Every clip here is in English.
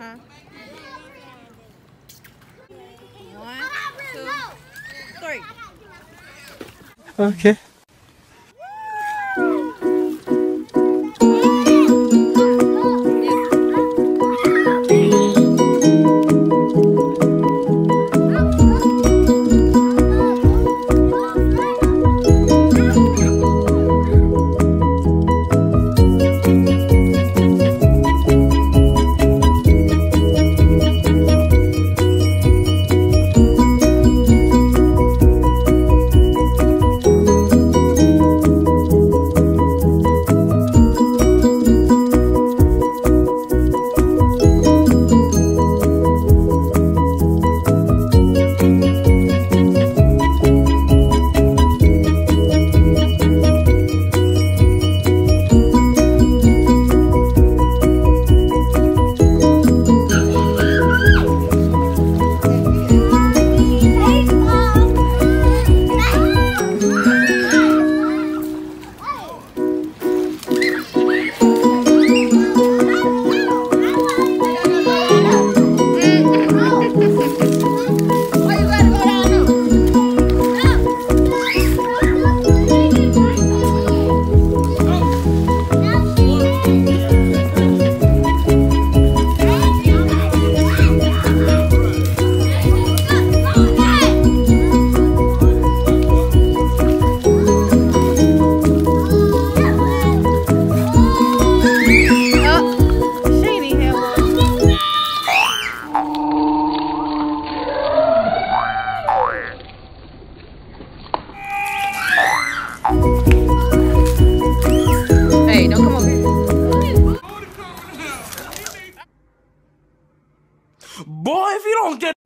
Uh-huh. 1, 2, 3. Okay. Hey, don't come over here. Boy, if you don't get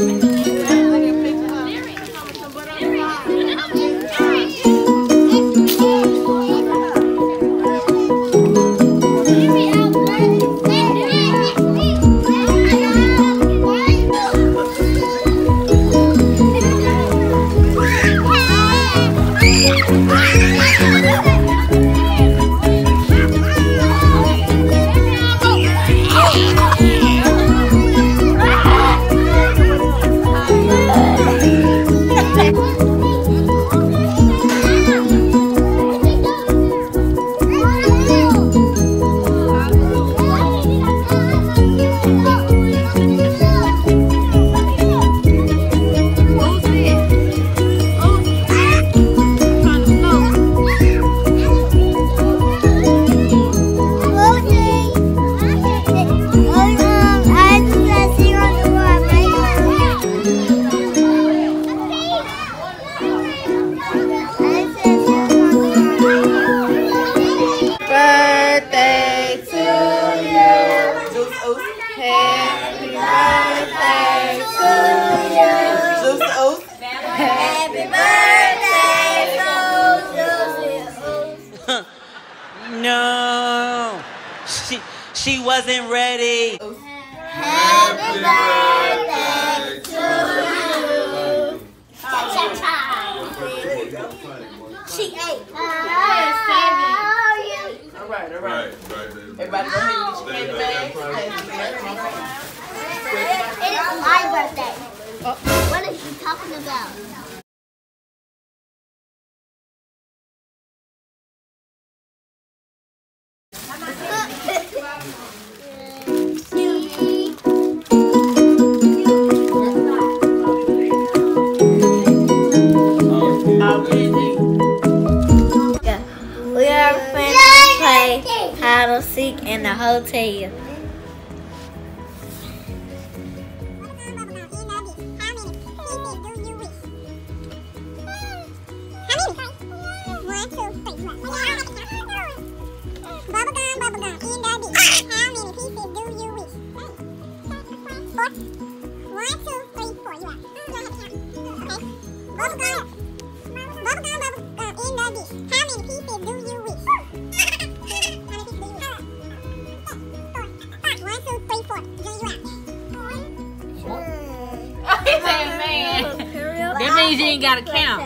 No, she wasn't ready. Happy birthday to you. She ate. All right. Everybody go ahead and get your candy bags. It's my birthday. What are you talking about? We are planning to play hide and seek in the hotel. That means you ain't gotta count.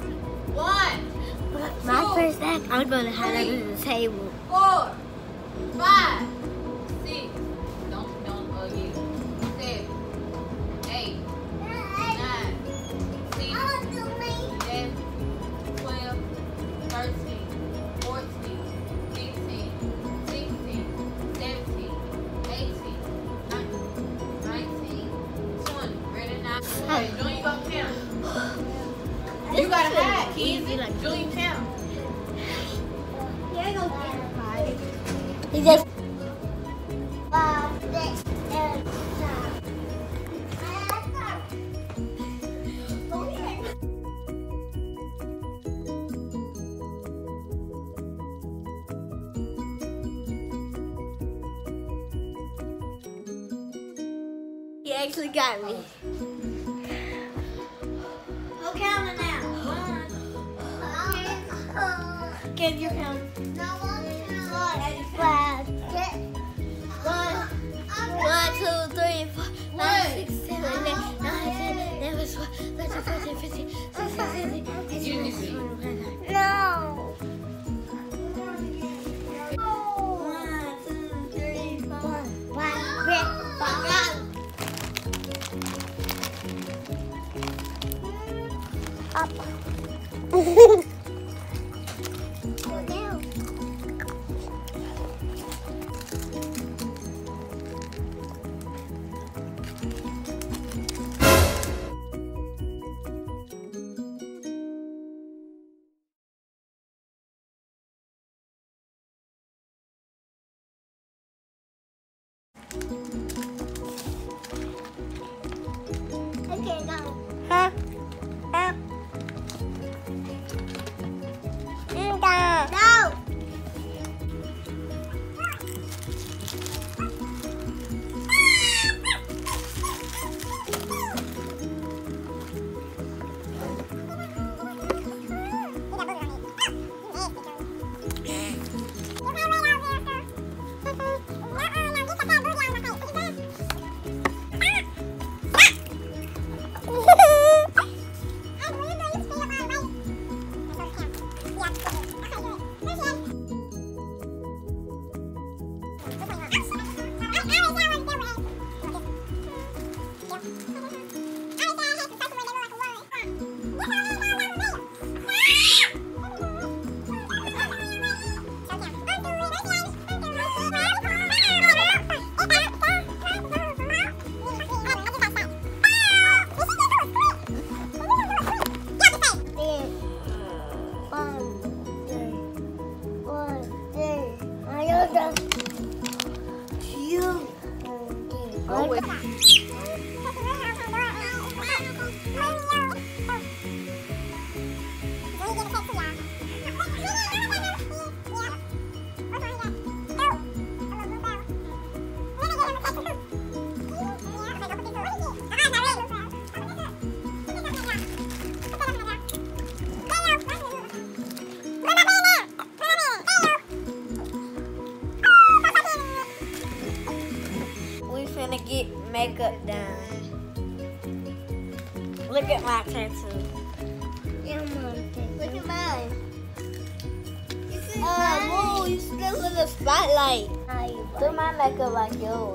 My first act, I'm gonna hide under the table. 4, 5, 6, don't, yeah. 7, 8, 9, 10, 11, 12, 13, 14, 15, 16, 17, 18, 19, 20. Ready now? Okay, Junior, you gonna count. You gotta hide, kids. Junior, count. He just 5, 6, 7, 8. He actually got me. Who counting now? 1. Can you count? No, 5. 1, 2, 3, 4, 5, 6, 7, 8, 9, 10, 11, 12, 13, 14, 15, 16, 17, 18, 19. No. 1, 2, 3, 4, 5. Up. Okay, go. Huh? Huh? No. Get makeup done. Look at my tattoo. Look at mine. Whoa, you still in the spotlight. Do my makeup like yours.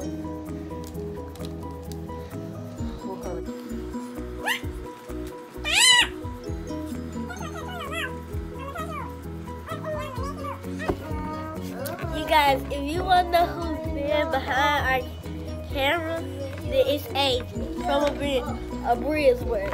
You guys, if you want to know who's been behind our camera, that is Age from a Breeze word.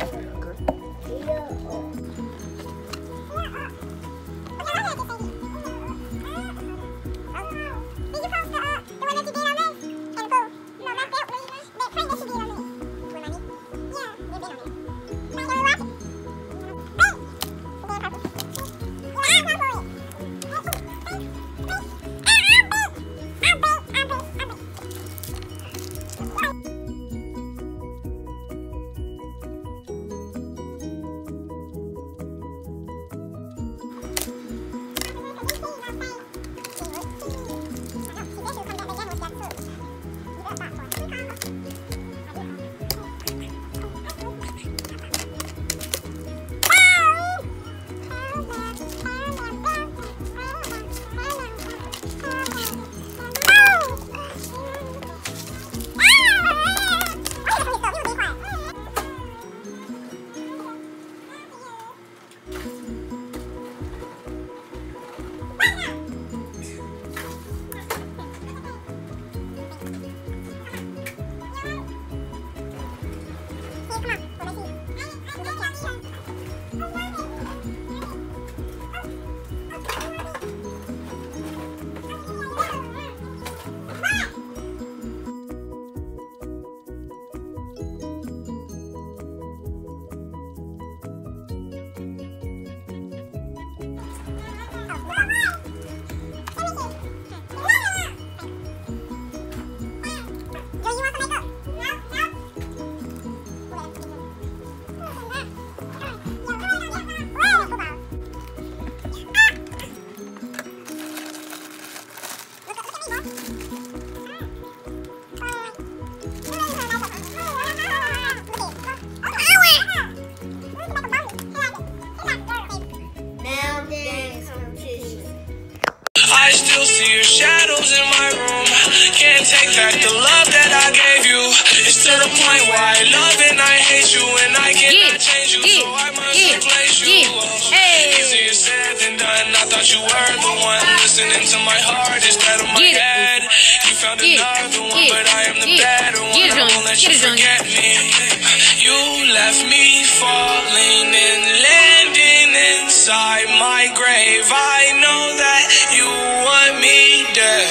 can't take back the love that I gave you. It's to the point where I love and I hate you, and I cannot change you, so I must replace you. Easier said than done. I thought you were the one listening to my heart instead of my head. You found another one, but I am the better one. I won't let you forget me. You left me falling and landing inside my grave. I know that you want me dead.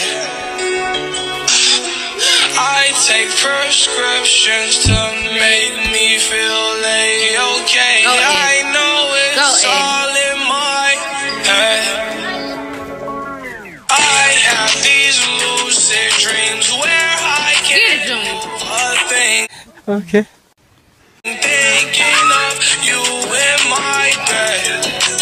I take prescriptions to make me feel okay. I know it's all in my head. I have these lucid dreams where I can't do a thing. Okay. Thinking of you in my bed.